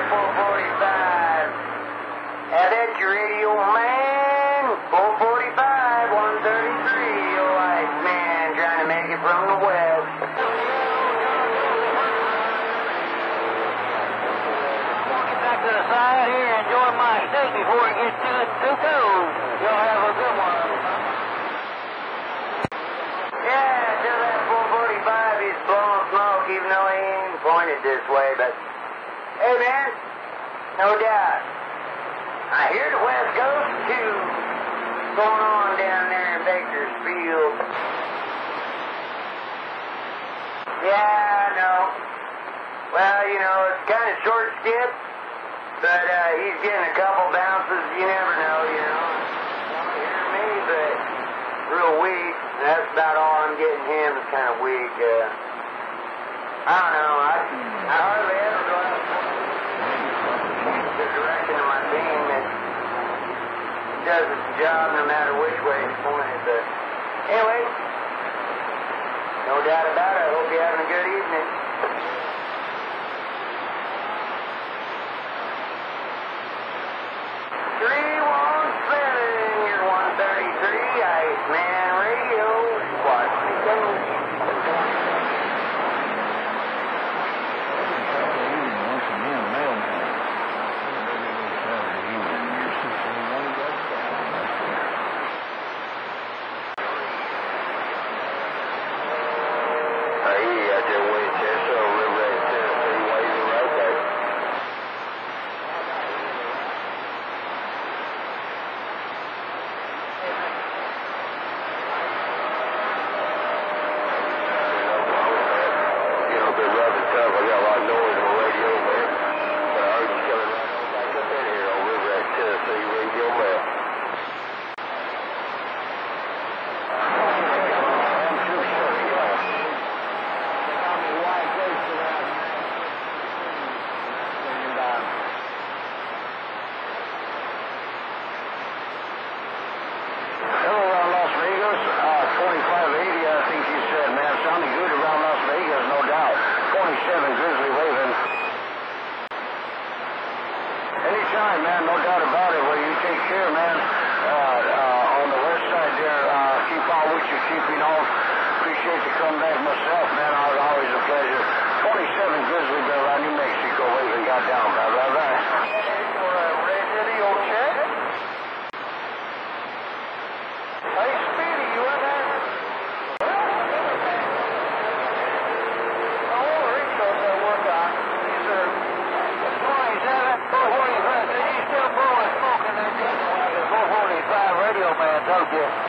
445. That's your radio man. 445, 133. Oh, IceMan trying to make it from the west. Get back to the side here and enjoy my steak before it gets too cold. Y'all have a good one. Yeah, till that 445 he's blowing smoke, even though he ain't pointed this way, but hey man, no doubt. I hear the WhiteGhost too going on down there in Bakersfield. Yeah, I know. Well, you know, it's kind of short skip, but he's getting a couple bounces. You never know, you know. Don't hear me, but real weak. That's about all I'm getting him is kind of weak. I don't know. I hardly ever go out the direction of my team. It does its job no matter which way it's pointed. But anyway, no doubt about it. I hope you're having a good evening. You're 133, IceMan Radio. Watch me go. Grizley waving. Anytime, man, no doubt about it. Well, you take care, man. On the west side there, keep on what you're keeping on. Appreciate the comeback myself, man. Always a pleasure. 27 Grizley Bell around New Mexico waving. Got down. Bye, bye, bye. Red City, old check. Hey, Speedy, you in there? RadioMan told you.